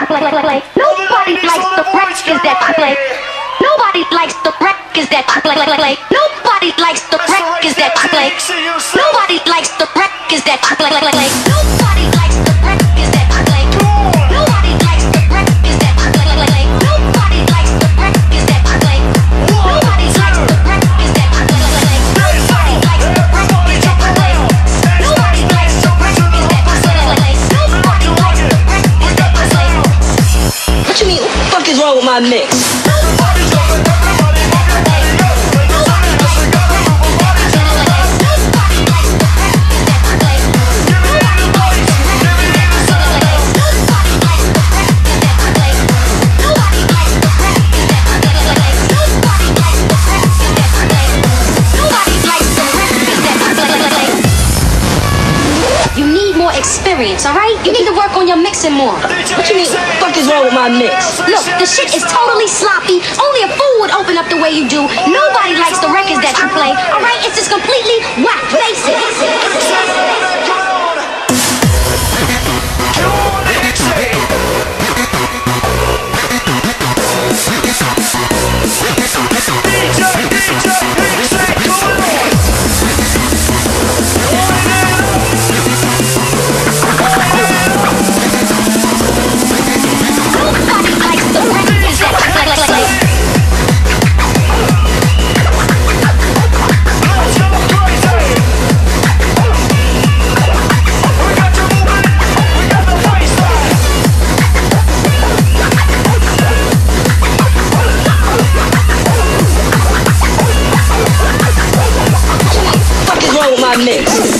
play. Nobody likes the records that you play. Nobody likes the records that you play. Nobody likes the records that you play. Nobody likes the records that you play. Nobody likes the records that you play. Nobody likes the records that you play. Nobody likes the records that you play. Nobody likes the records that you play. Nobody likes the records that you play. Nobody likes the records that you play. Nobody likes the records that you play. What you mean? What the fuck is wrong with my mix? Experience, alright? You need to work on your mixing more. What you mean? What the fuck is wrong with my mix? Look, the shit is totally sloppy. Only a fool would open up the way you do. Nobody likes the records that you play, alright? It's just completely whack. Face it. My mix.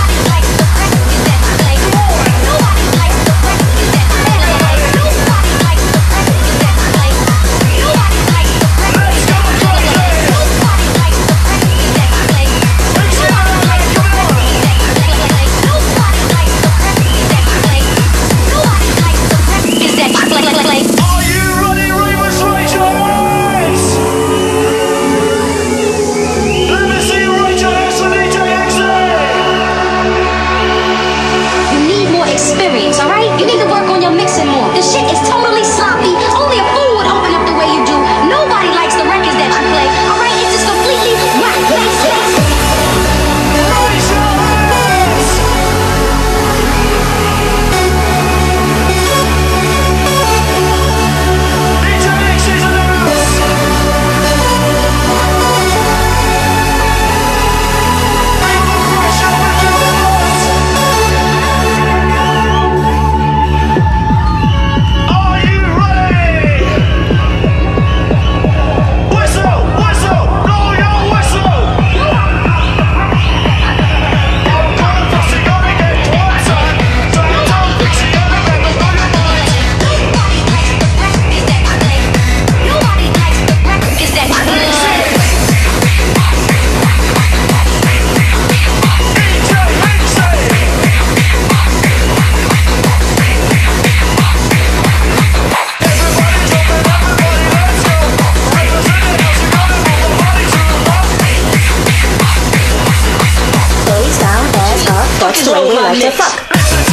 That's the way we like to fuck.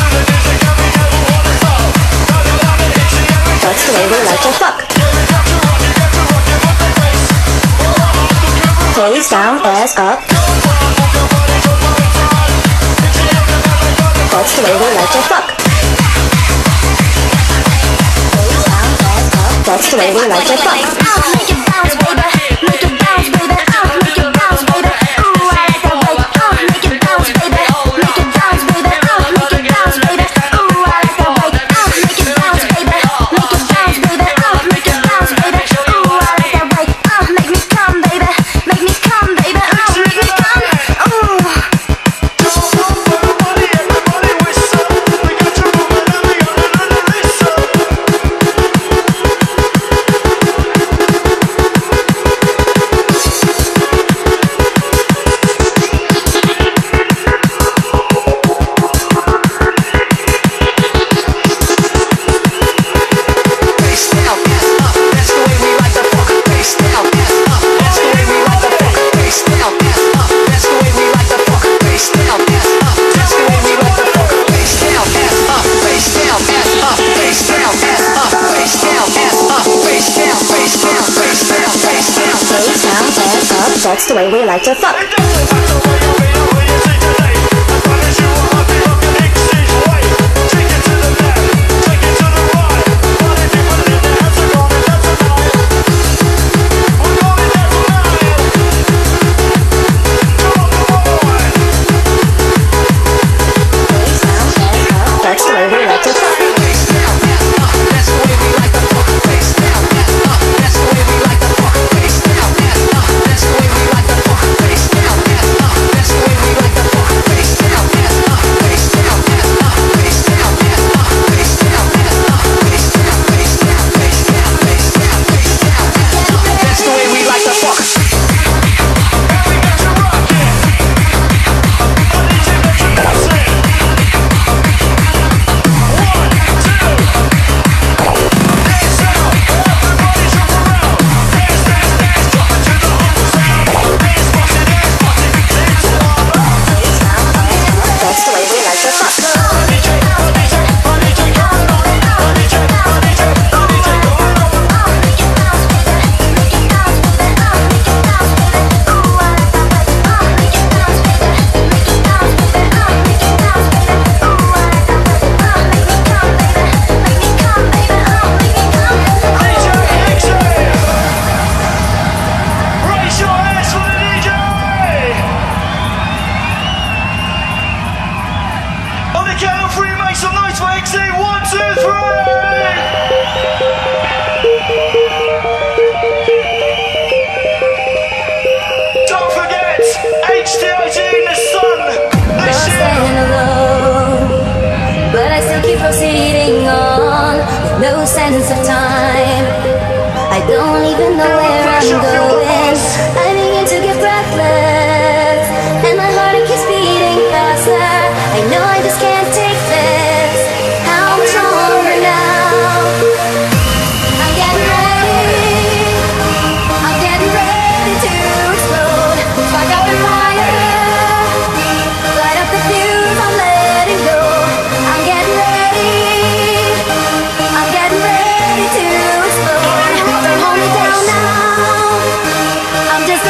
That's the way we like to fuck. Face down, ass up. That's the way we like to fuck. Face down, ass up. That's the way we like to fuck. Make it bounce, baby. Make it bounce, baby. Make it bounce, baby. Ooh, I like that way. Make it bounce, baby. Make it bounce, baby. Make it bounce, baby. Ooh, I like that way. Make it bounce, baby. Make it bounce, baby. Make it bounce, baby. Ooh, I like that way. Make me come, baby. Make me come, baby. Make me come. Ooh. Everybody whistle. We got to move it and we gotta listen. That's the way we like to fuck. It doesn't matter where you've been or who you see today. As long as you are happy, look at X's way. Take it to the left, take it to the right. Party people in the house are gonna dance tonight. We're gonna dance tonight. Come on, That's the way we like to fuck. sense of time. I don't even know where I'm going. I begin to get breathless, and my heart it keeps beating faster. I know I just can't take this. How much longer now? I'm getting ready. I'm getting ready to explode. Spark up the fire. Light up the fuse. I'm letting go. I'm getting ready. I'm getting ready to explode. Don't hold me down now. I'm just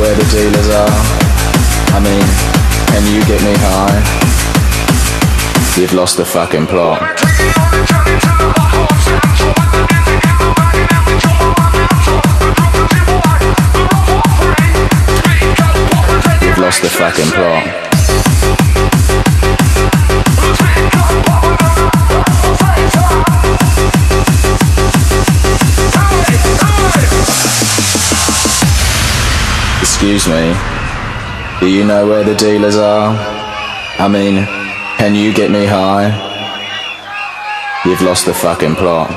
where the dealers are? I mean, can you get me high? You've lost the fucking plot. You've lost the fucking plot. Excuse me, do you know where the dealers are? I mean, can you get me high? You've lost the fucking plot.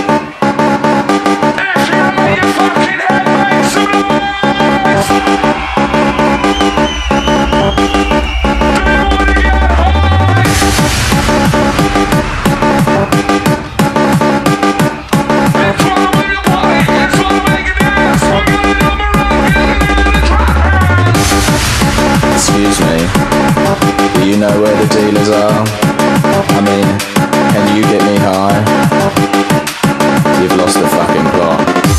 Excuse me, do you know where the dealers are? I mean, can you get me high? You've lost the fucking plot.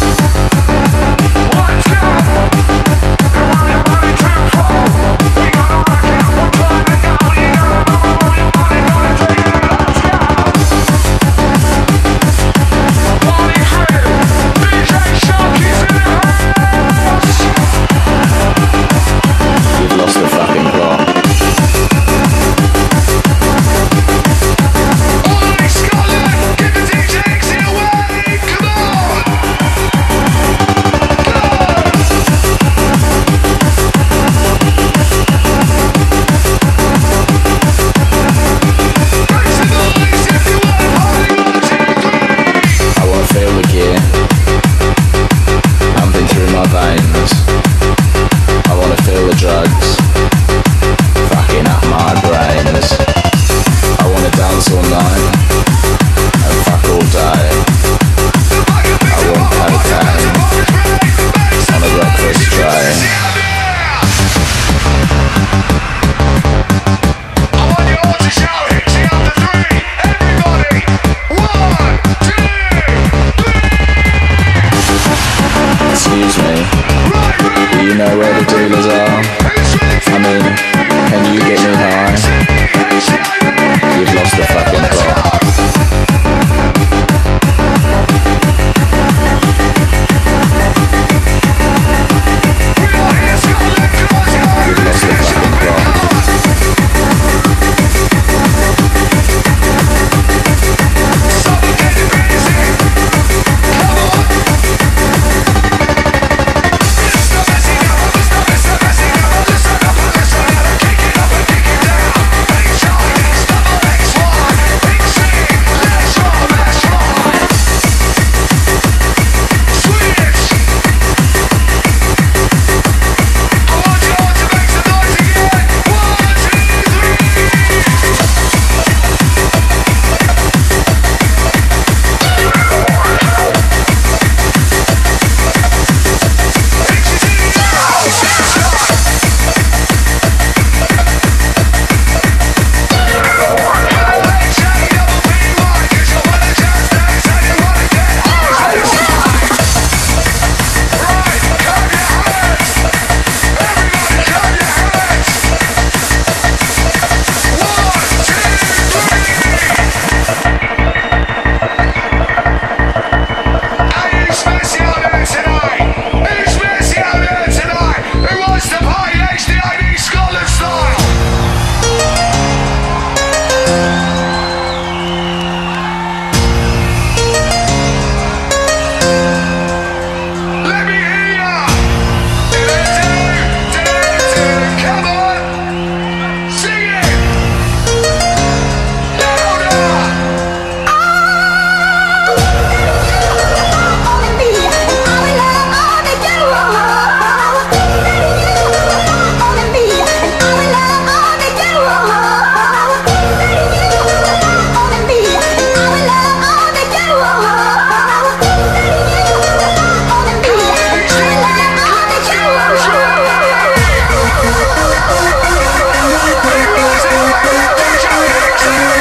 You've lost the fucking plot. Excuse me, do you know where the dealers are? I mean, can you get me high? You've lost the fucking plot. You've lost the fucking plot.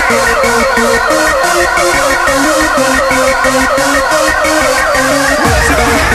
Let's go.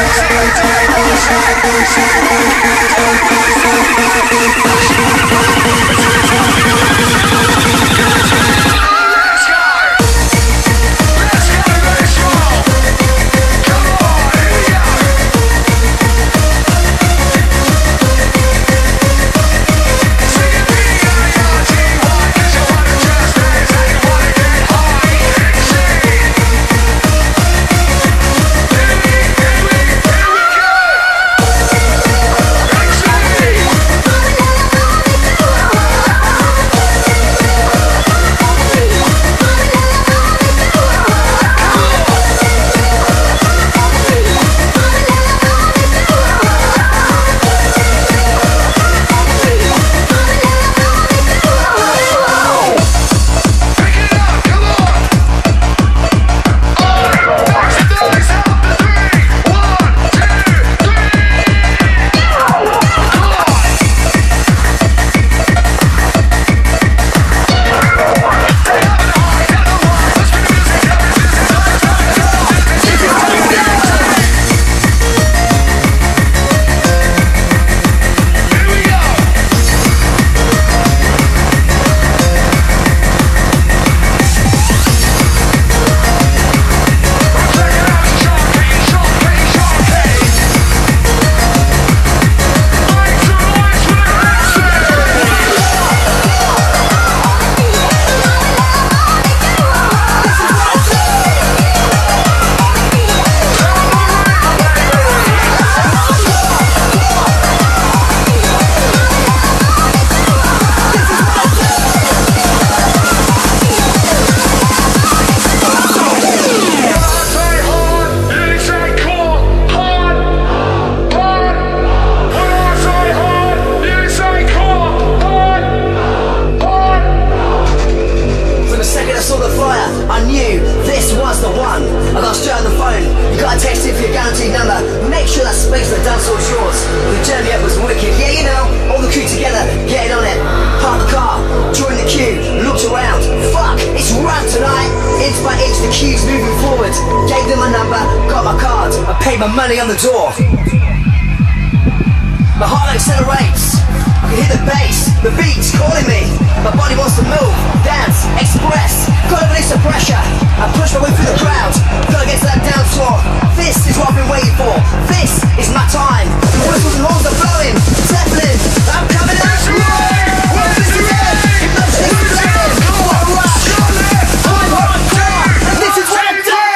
My money on the door. My heart accelerates. I can hear the bass, the beats calling me. My body wants to move, dance, express. Gotta release the pressure. I push my way through the crowd. Gotta get to that dance floor. This is what I've been waiting for. This is my time. The whistles and horns are blowing. Zeppelin, I'm coming out. Where is the end? Emotionally flowing. What a rush. I'm on tour, and this is what I'm doing.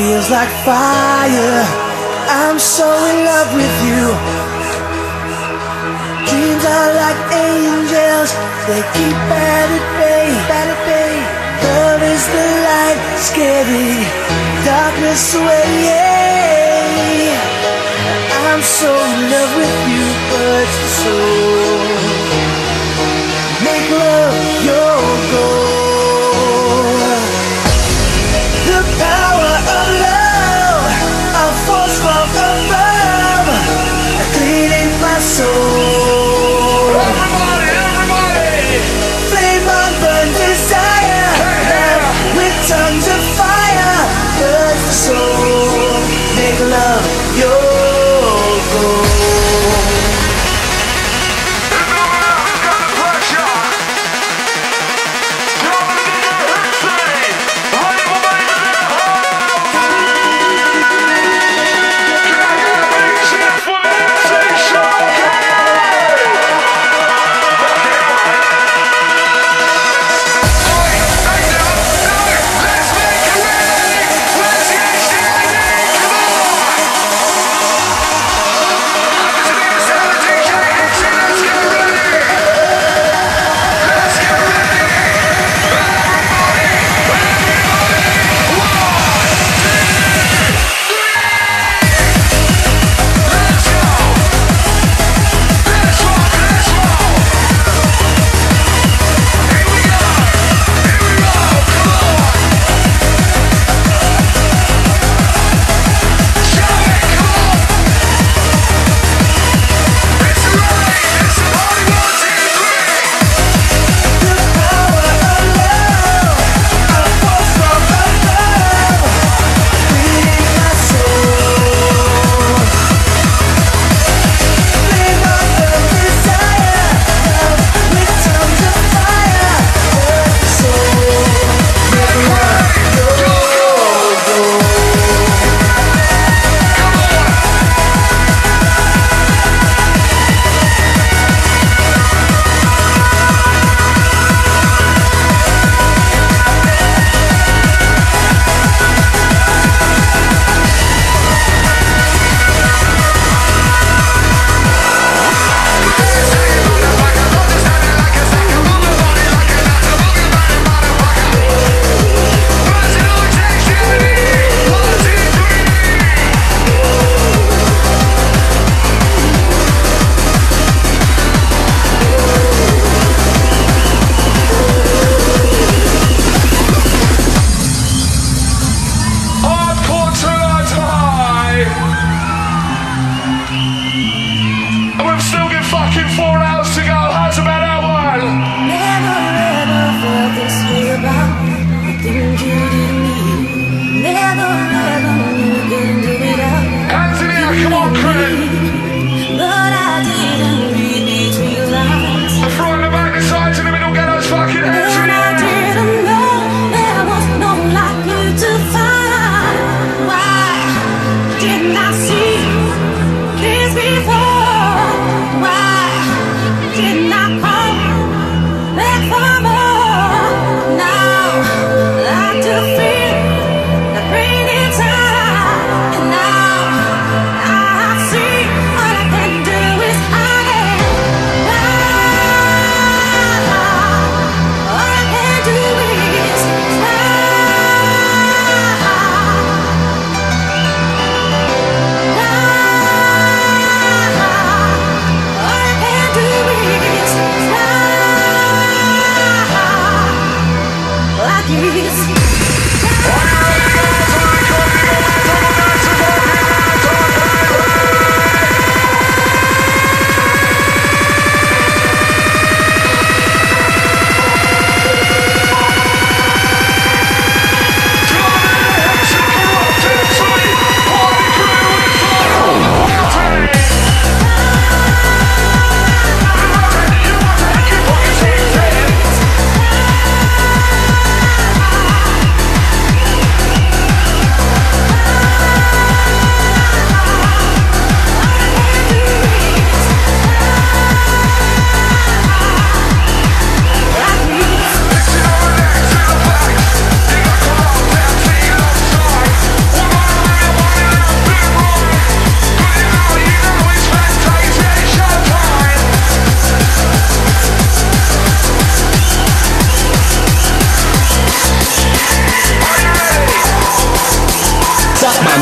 feels like fire. I'm so in love with you. Dreams are like angels, they keep at bay, at bay. Love is the light, scary darkness away. Yeah. I'm so in love with you, but so make love your goal. The power of love, a force from above, cleaning my soul. Everybody, everybody! Flame on burn desire, love with tongues of fire, burns the soul. Make love your goal.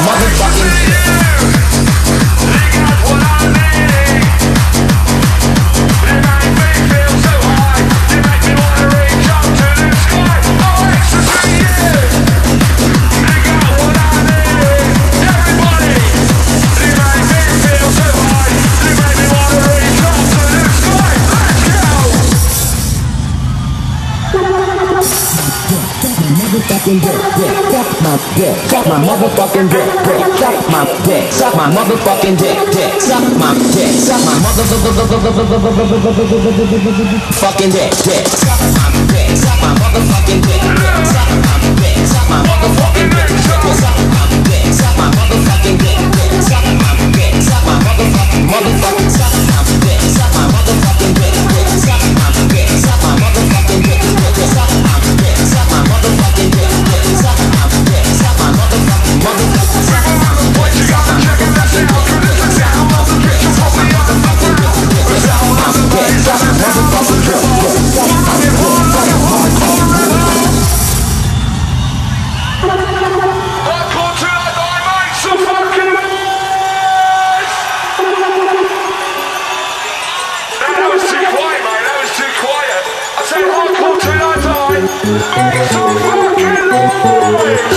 Suck my motherfucking dick, suck my dick, suck my motherfucking dick, suck my dick, suck my motherfucking dick, suck my dick, suck my motherfucking dick, suck my dick, suck my motherfucking dick, suck my dick, suck my motherfucking dick, suck my dick, suck my motherfucking suck my dick, suck my motherfucking dick, suck my dick, suck my motherfucking dick, suck my dick, suck my motherfucking dick, suck my dick, suck my motherfucking suck my what you got to check it out, cause it's the sound of the bitch from the other fucking the sound of the bass, suck my motherfucking dick, hardcore tonight, I made some fucking noise. That was too quiet, mate, that was too quiet. I said hardcore tonight, I made some fucking noise.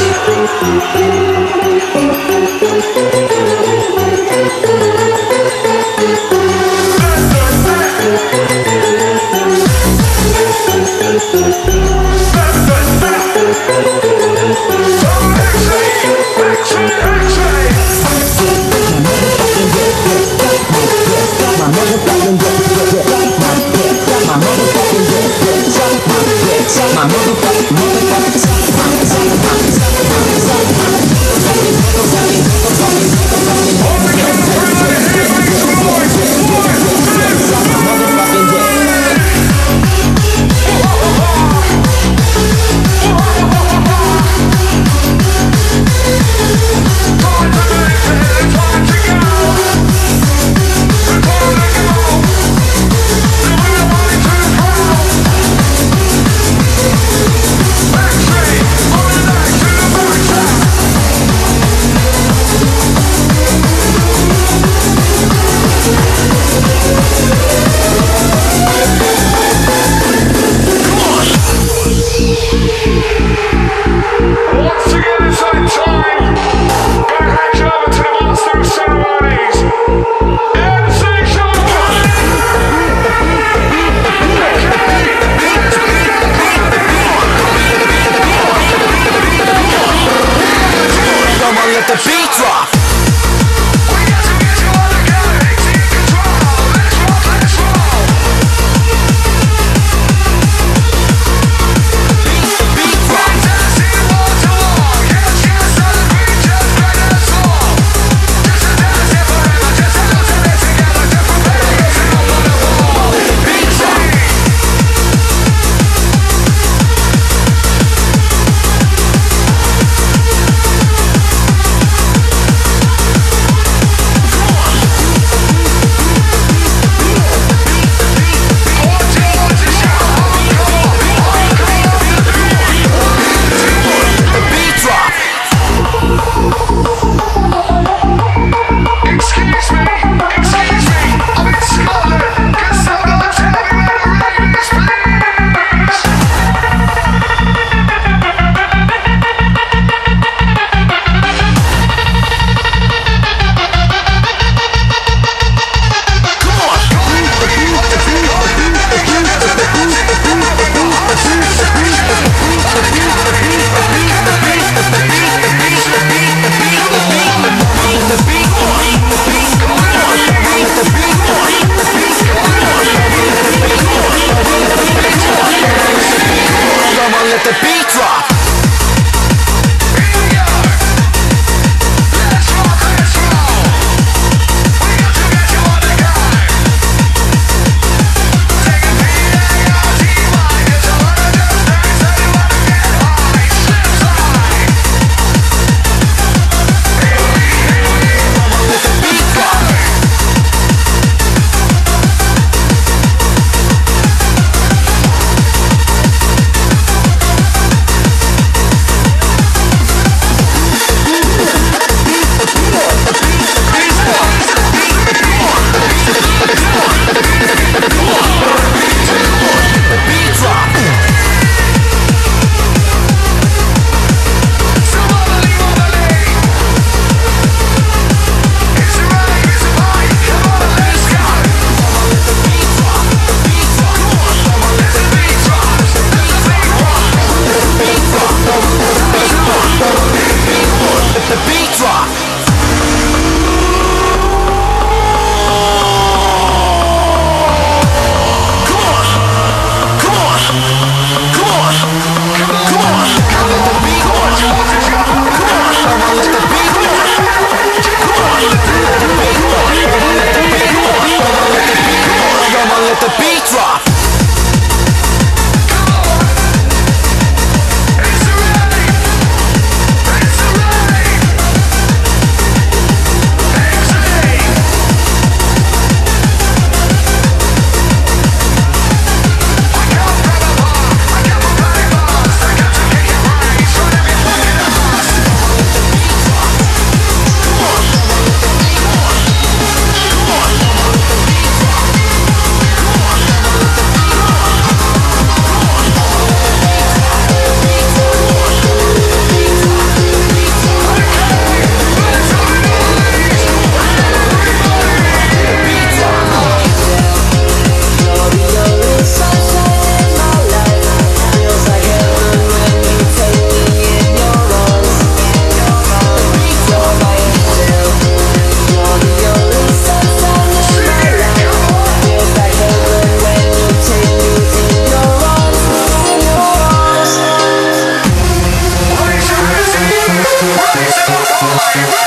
My motherfucking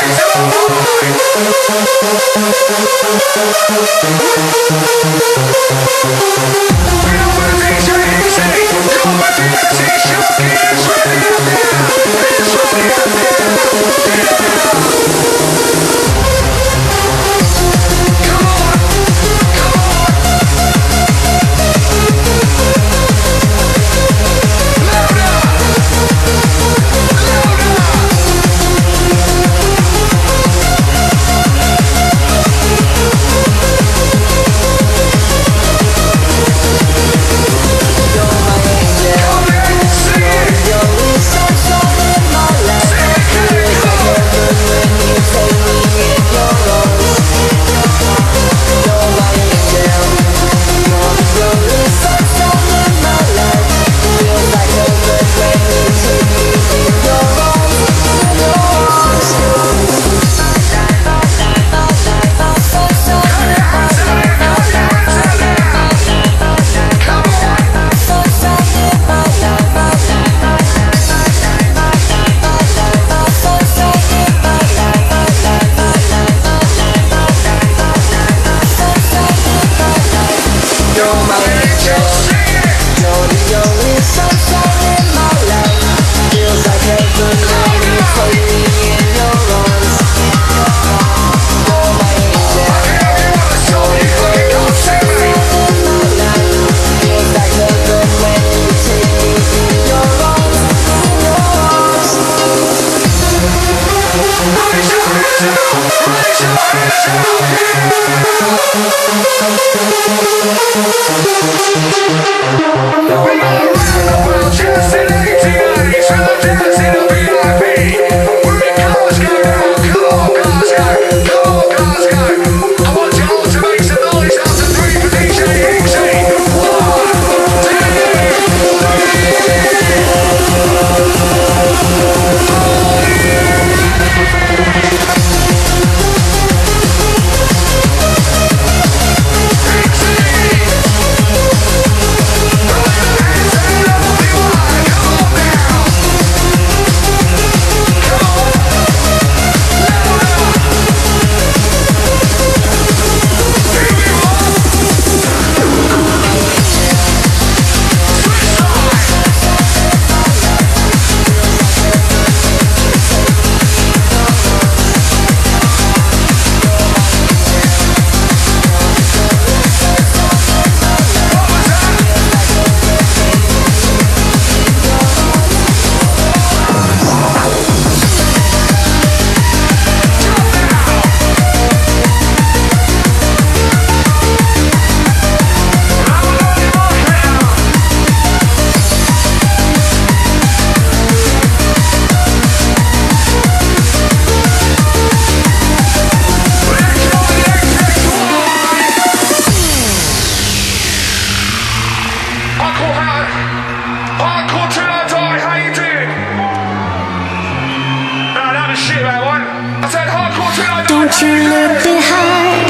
Don't you look behind.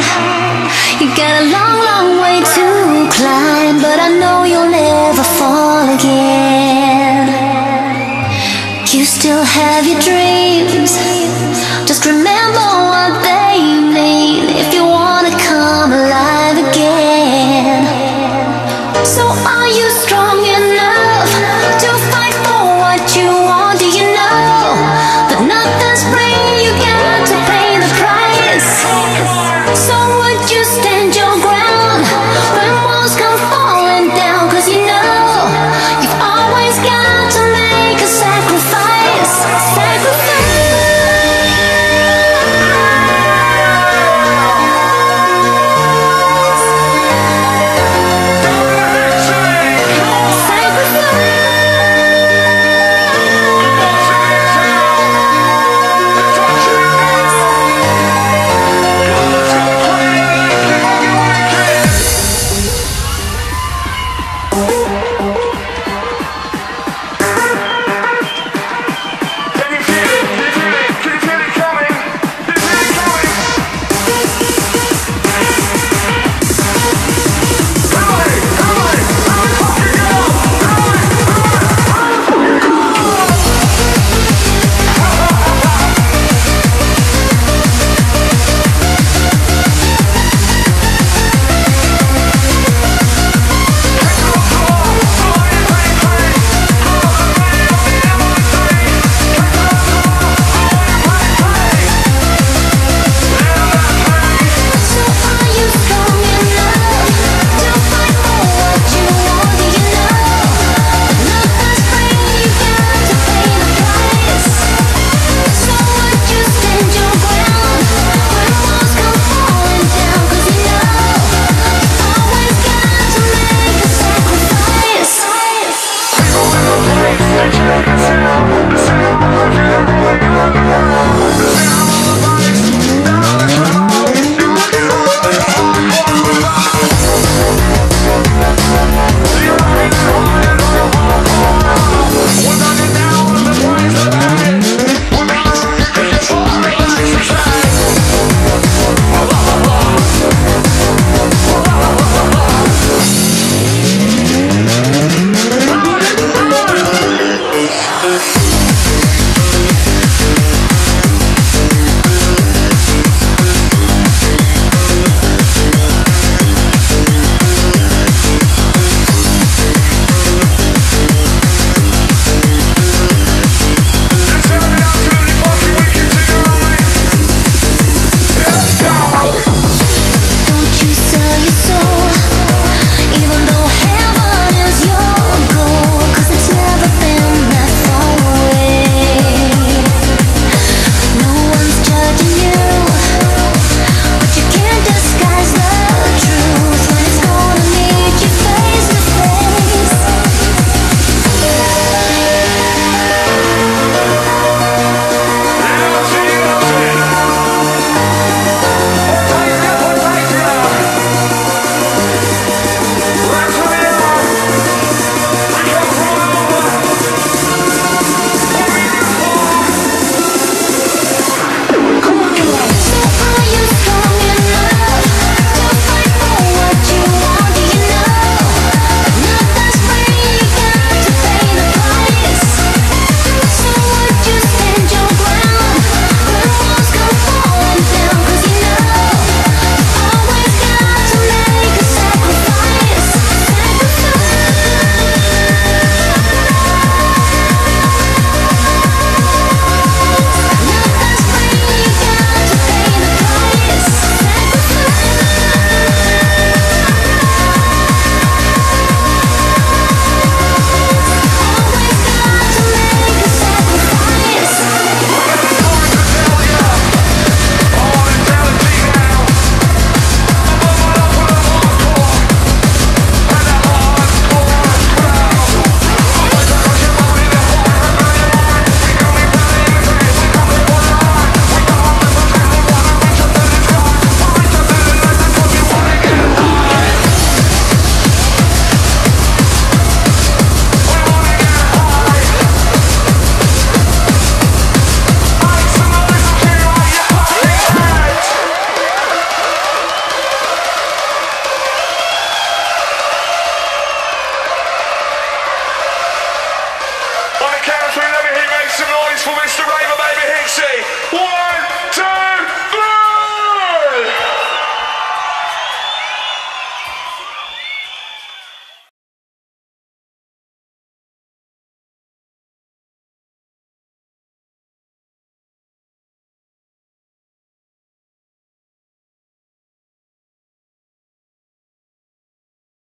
You got a long, long way to climb, but I know you'll never fall again. You still have your dreams. Just remember what they mean if you wanna come alive again. So are you strong enough to fight for what you want? Do you know that nothing's free? You got to pay the price. So would you stand your ground when walls come falling down? 'Cause you know you've always got to make a sacrifice. Sacrifice. count of three, let me hear make some noise for Mr. Raver, baby Hixie. 1, 2.